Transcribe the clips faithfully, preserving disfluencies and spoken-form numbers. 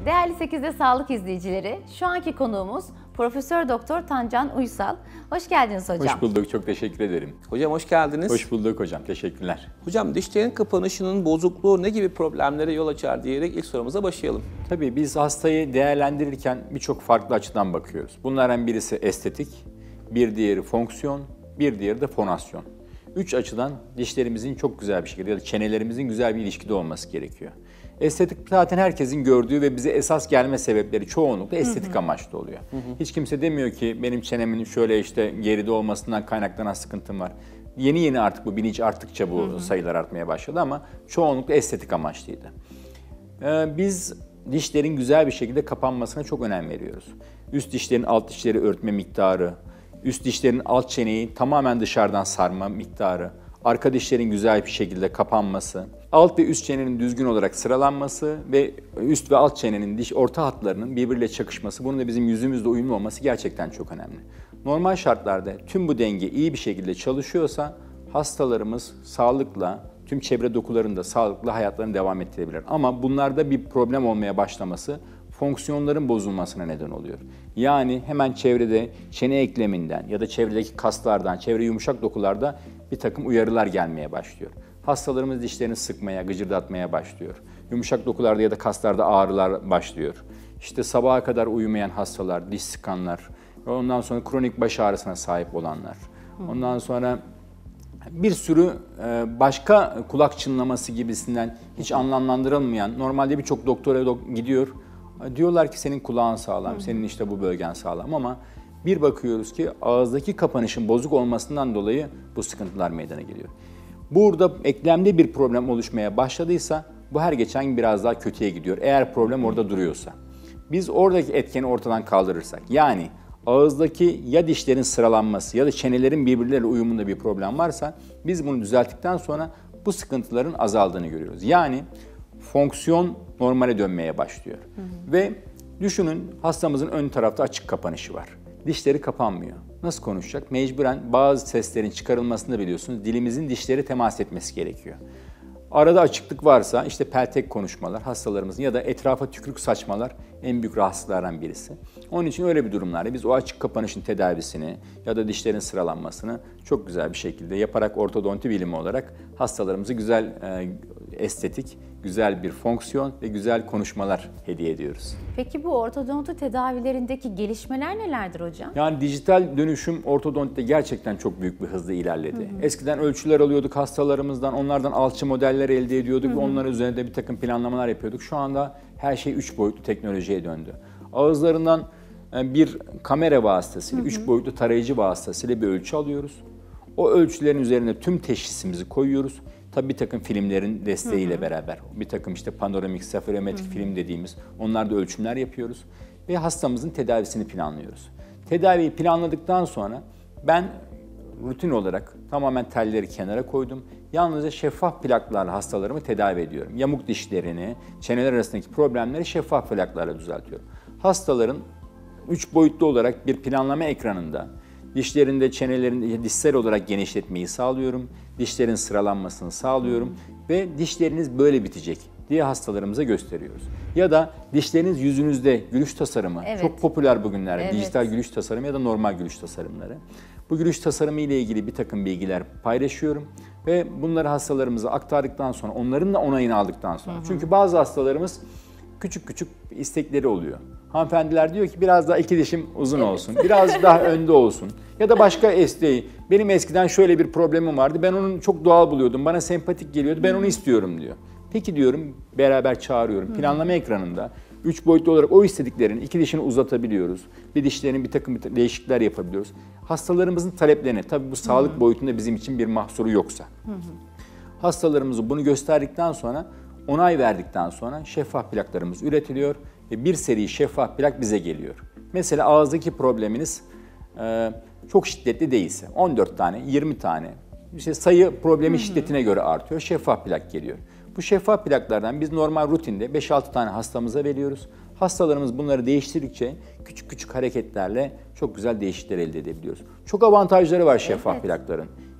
Değerli sekizde Sağlık izleyicileri, şu anki konuğumuz Profesör Doktor Tancan Uysal. Hoş geldiniz hocam. Hoş bulduk, çok teşekkür ederim. Hocam hoş geldiniz. Hoş bulduk hocam, teşekkürler. Hocam dişlerin kapanışının bozukluğu ne gibi problemlere yol açar diyerek ilk sorumuza başlayalım. Tabii biz hastayı değerlendirirken birçok farklı açıdan bakıyoruz. Bunlardan birisi estetik, bir diğeri fonksiyon, bir diğeri de fonasyon. Üç açıdan dişlerimizin çok güzel bir şekilde ya da çenelerimizin güzel bir ilişkide olması gerekiyor. Estetik zaten herkesin gördüğü ve bize esas gelme sebepleri çoğunlukla estetik hı hı. amaçlı oluyor. Hı hı. Hiç kimse demiyor ki benim çenemin şöyle işte geride olmasından kaynaklanan sıkıntım var. Yeni yeni artık bu bilinç arttıkça bu hı hı. sayılar artmaya başladı ama çoğunlukla estetik amaçlıydı. Ee, biz dişlerin güzel bir şekilde kapanmasına çok önem veriyoruz. Üst dişlerin alt dişleri örtme miktarı, üst dişlerin alt çeneyi tamamen dışarıdan sarma miktarı, arka dişlerin güzel bir şekilde kapanması, alt ve üst çenenin düzgün olarak sıralanması ve üst ve alt çenenin diş orta hatlarının birbiriyle çakışması, bunun da bizim yüzümüzle uyumlu olması gerçekten çok önemli. Normal şartlarda tüm bu denge iyi bir şekilde çalışıyorsa hastalarımız sağlıkla, tüm çevre dokularında sağlıklı hayatlarını devam ettirebilir. Ama bunlarda bir problem olmaya başlaması fonksiyonların bozulmasına neden oluyor. Yani hemen çevrede çene ekleminden ya da çevredeki kaslardan, çevre yumuşak dokularda bir takım uyarılar gelmeye başlıyor. Hastalarımız dişlerini sıkmaya, gıcırdatmaya başlıyor. Yumuşak dokularda ya da kaslarda ağrılar başlıyor. İşte sabaha kadar uyumayan hastalar, diş sıkanlar, ondan sonra kronik baş ağrısına sahip olanlar, ondan sonra bir sürü başka kulak çınlaması gibisinden hiç anlamlandırılmayan, normalde birçok doktora gidiyor, diyorlar ki senin kulağın sağlam, senin işte bu bölgen sağlam ama bir bakıyoruz ki ağızdaki kapanışın bozuk olmasından dolayı bu sıkıntılar meydana geliyor. Burada eklemde bir problem oluşmaya başladıysa bu her geçen gün biraz daha kötüye gidiyor. Eğer problem orada duruyorsa. Biz oradaki etkeni ortadan kaldırırsak, yani ağızdaki ya dişlerin sıralanması ya da çenelerin birbirleriyle uyumunda bir problem varsa biz bunu düzelttikten sonra bu sıkıntıların azaldığını görüyoruz. Yani fonksiyon normale dönmeye başlıyor. Hı hı. Ve düşünün hastamızın ön tarafta açık kapanışı var. Dişleri kapanmıyor. Nasıl konuşacak? Mecburen bazı seslerin çıkarılmasında biliyorsunuz dilimizin dişleri temas etmesi gerekiyor. Arada açıklık varsa işte peltek konuşmalar hastalarımızın ya da etrafa tükürük saçmalar en büyük rahatsızlıklardan birisi. Onun için öyle bir durumlarda biz o açık kapanışın tedavisini ya da dişlerin sıralanmasını çok güzel bir şekilde yaparak ortodonti bilimi olarak hastalarımıza güzel e, estetik, güzel bir fonksiyon ve güzel konuşmalar hediye ediyoruz. Peki bu ortodonti tedavilerindeki gelişmeler nelerdir hocam? Yani dijital dönüşüm ortodontide gerçekten çok büyük bir hızla ilerledi. Hı hı. Eskiden ölçüler alıyorduk hastalarımızdan, onlardan alçı modeller elde ediyorduk hı hı. ve onların üzerinde bir takım planlamalar yapıyorduk. Şu anda her şey üç boyutlu teknolojiye döndü. Ağızlarından bir kamera vasıtasıyla, üç boyutlu tarayıcı vasıtasıyla bir ölçü alıyoruz. O ölçülerin üzerine tüm teşhisimizi koyuyoruz. Tabii bir takım filmlerin desteğiyle hı hı. beraber, bir takım işte panoramik, seferometrik hı hı. film dediğimiz onlarda ölçümler yapıyoruz ve hastamızın tedavisini planlıyoruz. Tedaviyi planladıktan sonra ben rutin olarak tamamen telleri kenara koydum. Yalnızca şeffaf plaklarla hastalarımı tedavi ediyorum. Yamuk dişlerini, çeneler arasındaki problemleri şeffaf plaklarla düzeltiyorum. Hastaların üç boyutlu olarak bir planlama ekranında dişlerinde, çenelerinde dişsel olarak genişletmeyi sağlıyorum. Dişlerin sıralanmasını sağlıyorum ve dişleriniz böyle bitecek diye hastalarımıza gösteriyoruz. Ya da dişleriniz yüzünüzde gülüş tasarımı, evet. çok popüler bugünlerde evet. dijital gülüş tasarımı ya da normal gülüş tasarımları. Bu gülüş tasarımı ile ilgili bir takım bilgiler paylaşıyorum ve bunları hastalarımıza aktardıktan sonra, onların da onayını aldıktan sonra. Hı hı. Çünkü bazı hastalarımız küçük küçük istekleri oluyor. Hanımefendiler diyor ki biraz daha iki dişim uzun evet. olsun, biraz daha önde olsun. Ya da başka isteği, benim eskiden şöyle bir problemim vardı, ben onu çok doğal buluyordum, bana sempatik geliyordu, ben onu istiyorum diyor. Peki diyorum, beraber çağırıyorum. Planlama ekranında üç boyutlu olarak o istediklerin iki dişini uzatabiliyoruz. Bir dişlerin bir takım değişiklikler yapabiliyoruz. Hastalarımızın taleplerine, tabii bu sağlık Hı-hı. boyutunda bizim için bir mahsuru yoksa. Hı-hı. Hastalarımızı bunu gösterdikten sonra, onay verdikten sonra şeffaf plaklarımız üretiliyor ve bir seri şeffaf plak bize geliyor. Mesela ağızdaki probleminiz e, çok şiddetli değilse, on dört tane, yirmi tane, işte sayı problemi Hı-hı. şiddetine göre artıyor, şeffaf plak geliyor. Bu şeffaf plaklardan biz normal rutinde beş altı tane hastamıza veriyoruz. Hastalarımız bunları değiştirdikçe küçük küçük hareketlerle çok güzel değişiklikler elde edebiliyoruz. Çok avantajları var şeffaf evet. plakların.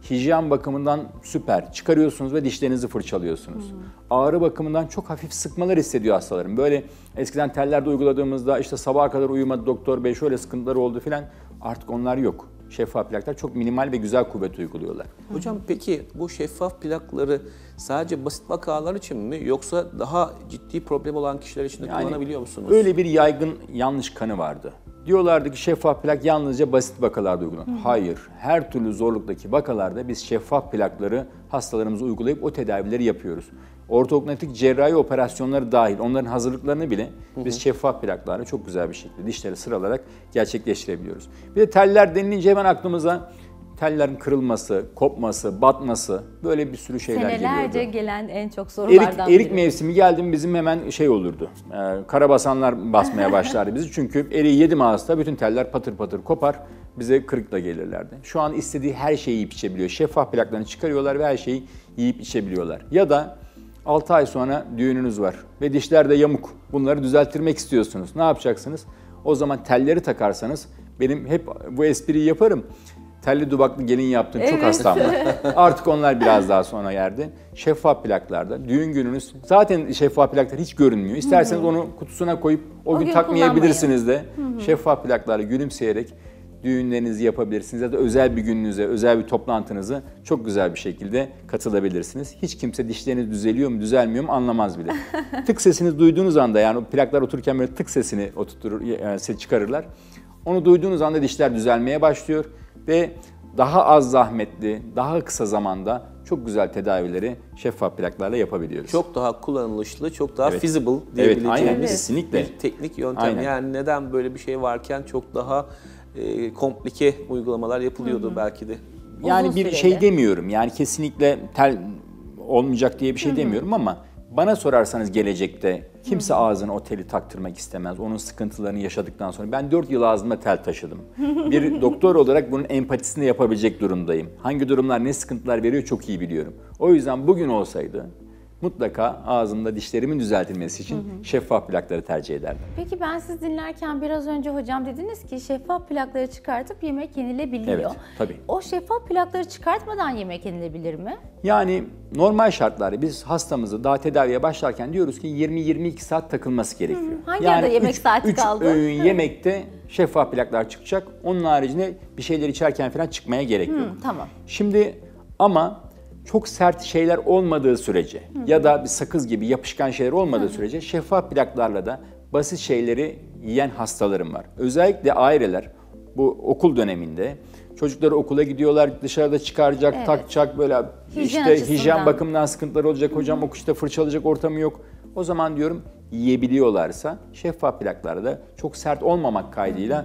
Hijyen bakımından süper. Çıkarıyorsunuz ve dişlerinizi fırçalıyorsunuz. Hmm. Ağrı bakımından çok hafif sıkmalar hissediyor hastalarım. Böyle eskiden tellerde uyguladığımızda işte sabaha kadar uyumadı doktor bey, şöyle sıkıntıları oldu filan. Artık onlar yok. Şeffaf plaklar çok minimal ve güzel kuvvet uyguluyorlar. Hocam peki bu şeffaf plakları sadece basit vakalar için mi yoksa daha ciddi problem olan kişiler için de Yani kullanabiliyor musunuz? Öyle bir yaygın yanlış kanı vardı. Diyorlardı ki şeffaf plak yalnızca basit vakalarda uygulanır. Hayır, her türlü zorluktaki vakalarda biz şeffaf plakları hastalarımıza uygulayıp o tedavileri yapıyoruz. Ortognatik cerrahi operasyonları dahil onların hazırlıklarını bile biz hı hı. şeffaf plaklarla çok güzel bir şekilde dişleri sıralarak gerçekleştirebiliyoruz. Bir de teller denilince hemen aklımıza tellerin kırılması, kopması, batması böyle bir sürü şeyler geliyordu. Senelerce gelen en çok sorulardan erik, erik biri. mevsimi geldi mi bizim hemen şey olurdu. E, karabasanlar basmaya başlardı bizi. Çünkü eriği yedi mi hasta bütün teller patır patır kopar. Bize kırıkla gelirlerdi. Şu an istediği her şeyi yiyip içebiliyor. Şeffaf plaklarını çıkarıyorlar ve her şeyi yiyip içebiliyorlar. Ya da altı ay sonra düğününüz var ve dişler de yamuk. Bunları düzelttirmek istiyorsunuz. Ne yapacaksınız? O zaman telleri takarsanız benim hep bu espriyi yaparım. Telli duvaklı gelin yaptığım evet. çok hastam var. Artık onlar biraz daha sonra yerde. Şeffaf plaklarda düğün gününüz zaten şeffaf plaklar hiç görünmüyor. İsterseniz Hı-hı. onu kutusuna koyup o, o gün, gün takmayabilirsiniz de. Hı-hı. Şeffaf plaklarla gülümseyerek düğünlerinizi yapabilirsiniz ya da özel bir gününüze, özel bir toplantınızı çok güzel bir şekilde katılabilirsiniz. Hiç kimse dişleriniz düzeliyor mu, düzelmiyor mu anlamaz bile. Tık sesini duyduğunuz anda yani o plaklar otururken böyle tık sesini oturtur, yani çıkarırlar. Onu duyduğunuz anda dişler düzelmeye başlıyor ve daha az zahmetli, daha kısa zamanda çok güzel tedavileri şeffaf plaklarla yapabiliyoruz. Çok daha kullanılışlı, çok daha evet. feasible evet, diyebileceğimiz aynen, kesinlikle. bir teknik yöntem. Aynen. Yani neden böyle bir şey varken çok daha e, komplike uygulamalar yapılıyordu Hı-hı. belki de. Yani Uzun bir süreli. şey demiyorum. Yani kesinlikle tel olmayacak diye bir şey Hı-hı. demiyorum ama bana sorarsanız gelecekte kimse Hı-hı. ağzına o teli taktırmak istemez. Onun sıkıntılarını yaşadıktan sonra. Ben dört yıl ağzımda tel taşıdım. Bir doktor olarak bunun empatisini yapabilecek durumdayım. Hangi durumlar ne sıkıntılar veriyor çok iyi biliyorum. O yüzden bugün olsaydı mutlaka ağzımda dişlerimin düzeltilmesi için hı hı. şeffaf plakları tercih ederdim. Peki ben siz dinlerken biraz önce hocam dediniz ki şeffaf plakları çıkartıp yemek yenilebiliyor. Evet, tabii. O şeffaf plakları çıkartmadan yemek yenilebilir mi? Yani normal şartlarda biz hastamızı daha tedaviye başlarken diyoruz ki yirmi yirmi iki saat takılması gerekiyor. Hı, hangi yani arada yemek üç, saati üç kaldı? öğün yemekte şeffaf plaklar çıkacak. Onun haricinde bir şeyler içerken falan çıkmaya gerek yok. Hı, tamam. Şimdi ama çok sert şeyler olmadığı sürece Hı. ya da bir sakız gibi yapışkan şeyler olmadığı Hı. sürece şeffaf plaklarla da basit şeyleri yiyen hastalarım var. Özellikle aileler bu okul döneminde çocukları okula gidiyorlar, dışarıda çıkaracak, evet. takacak böyle hijyen işte açısından. Hijyen bakımından sıkıntıları olacak. Hocam o işte fırçalayacak ortamı yok. O zaman diyorum yiyebiliyorlarsa şeffaf plaklarda da çok sert olmamak kaydıyla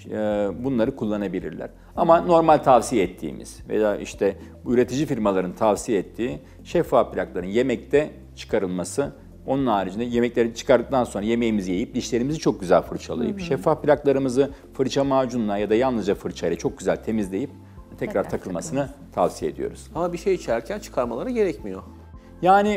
bunları kullanabilirler. Ama normal tavsiye ettiğimiz veya işte bu üretici firmaların tavsiye ettiği şeffaf plakların yemekte çıkarılması, onun haricinde yemekleri çıkardıktan sonra yemeğimizi yiyip dişlerimizi çok güzel fırçalayıp hı hı. şeffaf plaklarımızı fırça macunla ya da yalnızca fırçayla çok güzel temizleyip tekrar evet, takılmasını takılmaz. tavsiye ediyoruz. Ama bir şey içerken çıkarmaları gerekmiyor. Yani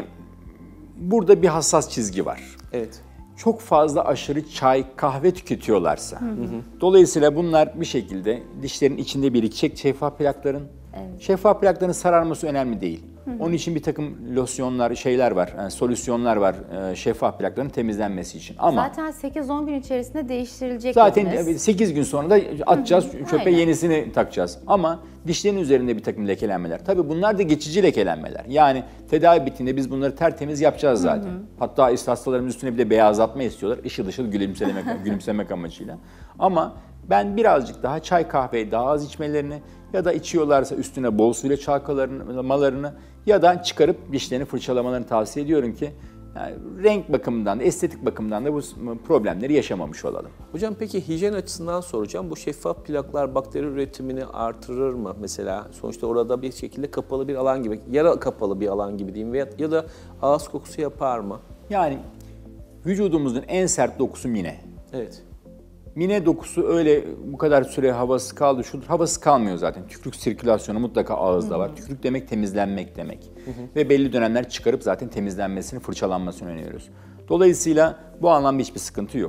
burada bir hassas çizgi var. Evet. Çok fazla aşırı çay, kahve tüketiyorlarsa, hı hı. dolayısıyla bunlar bir şekilde dişlerin içinde birikecek şeffaf plakların. Evet. Şeffaf plakların sararması önemli değil. Hı hı. Onun için bir takım losyonlar, şeyler var, yani solüsyonlar var e, şeffaf plakların temizlenmesi için. Ama zaten sekiz on gün içerisinde değiştirilecek. Zaten dediniz. sekiz gün sonra da atacağız, hı hı. çöpe Aynen. yenisini takacağız. Ama dişlerin üzerinde bir takım lekelenmeler. Tabii bunlar da geçici lekelenmeler. Yani tedavi bittiğinde biz bunları tertemiz yapacağız zaten. Hı hı. Hatta hastalarımız üstüne bir de beyazlatma istiyorlar. Işıl ışıl gülümsemek, gülümsemek amacıyla. Ama ben birazcık daha çay kahveyi daha az içmelerini ya da içiyorlarsa üstüne bol suyla çalkalamalarını ya da çıkarıp dişlerini fırçalamalarını tavsiye ediyorum ki yani renk bakımından da, estetik bakımından da bu problemleri yaşamamış olalım. Hocam peki hijyen açısından soracağım. Bu şeffaf plaklar bakteri üretimini artırır mı mesela? Sonuçta orada bir şekilde kapalı bir alan gibi, yara kapalı bir alan gibi diyeyim veya ya da ağız kokusu yapar mı? Yani vücudumuzun en sert dokusu mine. Evet. Mine dokusu öyle bu kadar süre havası kaldı, şudur. Havası kalmıyor zaten. Tükürük sirkülasyonu mutlaka ağızda Hı-hı. var. Tükürük demek temizlenmek demek. Hı-hı. Ve belli dönemler çıkarıp zaten temizlenmesini, fırçalanmasını öneriyoruz. Dolayısıyla bu anlamda hiçbir sıkıntı yok.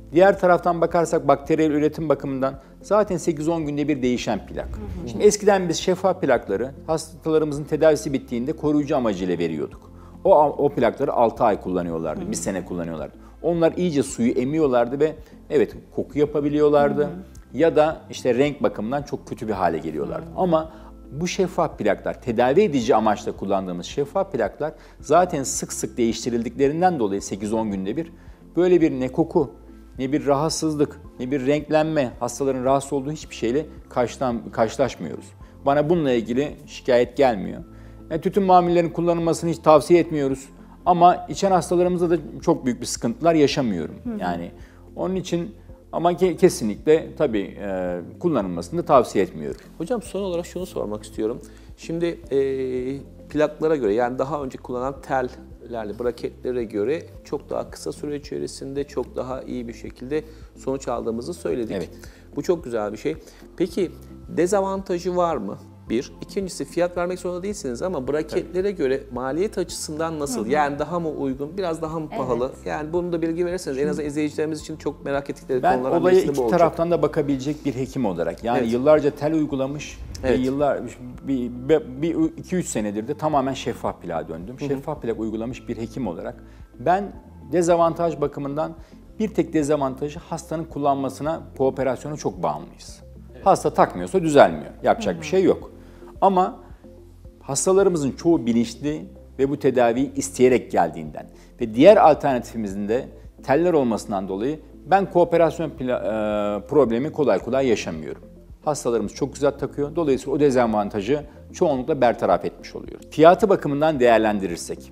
Diğer taraftan bakarsak bakteriyel üretim bakımından zaten sekiz on günde bir değişen plak. Şimdi eskiden biz şeffaf plakları hastalarımızın tedavisi bittiğinde koruyucu amacıyla veriyorduk. O, o plakları altı ay kullanıyorlardı, bir sene kullanıyorlardı. Onlar iyice suyu emiyorlardı ve evet koku yapabiliyorlardı. Hı hı. Ya da işte renk bakımından çok kötü bir hale geliyorlardı. Hı hı. Ama bu şeffaf plaklar, tedavi edici amaçla kullandığımız şeffaf plaklar zaten sık sık değiştirildiklerinden dolayı sekiz on günde bir böyle bir ne koku, ne bir rahatsızlık, ne bir renklenme, hastaların rahatsız olduğu hiçbir şeyle karşılaşmıyoruz. Bana bununla ilgili şikayet gelmiyor. Yani tütün mamullerinin kullanılmasını hiç tavsiye etmiyoruz. Ama içen hastalarımızda da çok büyük bir sıkıntılar yaşamıyorum. Hı hı. Yani onun için ama ke- kesinlikle tabii e, kullanılmasını da tavsiye etmiyorum. Hocam son olarak şunu sormak istiyorum. Şimdi e, plaklara göre yani daha önce kullanılan tellerle, braketlere göre çok daha kısa süre içerisinde çok daha iyi bir şekilde sonuç aldığımızı söyledik. Evet. Bu çok güzel bir şey. Peki dezavantajı var mı? Bir. İkincisi fiyat vermek zorunda değilsiniz ama braketlere Tabii. göre maliyet açısından nasıl? Hı hı. Yani daha mı uygun, biraz daha mı pahalı? Evet. Yani bunu da bilgi verirseniz en azından izleyicilerimiz için çok merak ettikleri ben konulardan olaya birisi bu iki olacak. taraftan da bakabilecek bir hekim olarak. Yani evet. yıllarca tel uygulamış evet. ve yıllar bir, bir iki üç senedir de tamamen şeffaf plağa döndüm. Hı hı. Şeffaf plak uygulamış bir hekim olarak ben dezavantaj bakımından bir tek dezavantajı hastanın kullanmasına, kooperasyona çok bağımlıyız. Evet. Hasta takmıyorsa düzelmiyor. Yapacak hı hı. bir şey yok. Ama hastalarımızın çoğu bilinçli ve bu tedaviyi isteyerek geldiğinden ve diğer alternatifimizin de teller olmasından dolayı ben kooperasyon problemi kolay kolay yaşamıyorum. Hastalarımız çok güzel takıyor. Dolayısıyla o dezavantajı çoğunlukla bertaraf etmiş oluyoruz. Fiyatı bakımından değerlendirirsek,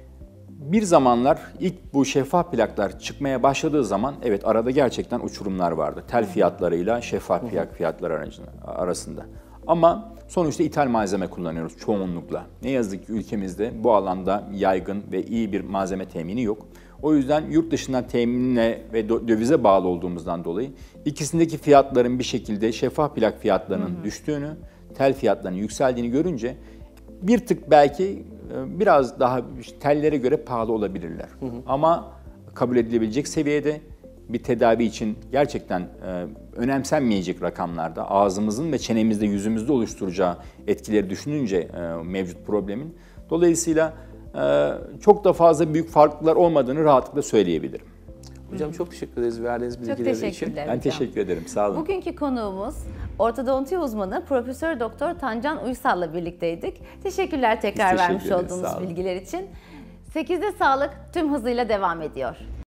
bir zamanlar ilk bu şeffaf plaklar çıkmaya başladığı zaman evet arada gerçekten uçurumlar vardı. Tel fiyatlarıyla şeffaf plak fiyatları arasında. Ama sonuçta ithal malzeme kullanıyoruz çoğunlukla. Ne yazık ki ülkemizde bu alanda yaygın ve iyi bir malzeme temini yok. O yüzden yurt dışından teminle ve dövize bağlı olduğumuzdan dolayı ikisindeki fiyatların bir şekilde şeffaf plak fiyatlarının hı hı. düştüğünü, tel fiyatlarının yükseldiğini görünce bir tık belki biraz daha tellere göre pahalı olabilirler. Hı hı. Ama kabul edilebilecek seviyede bir tedavi için gerçekten e, önemsenmeyecek rakamlarda ağzımızın ve çenemizde, yüzümüzde oluşturacağı etkileri düşününce e, mevcut problemin. Dolayısıyla e, çok da fazla büyük farklılıklar olmadığını rahatlıkla söyleyebilirim. Hocam çok teşekkür ederiz verdiğiniz bilgiler için. Çok teşekkürler Ben teşekkür ederim. Sağ olun. Bugünkü konuğumuz ortodonti uzmanı Profesör Doktor Tancan Uysal'la birlikteydik. Teşekkürler tekrar Biz teşekkür vermiş ederiz. olduğunuz bilgiler için. sekizde Sağlık tüm hızıyla devam ediyor.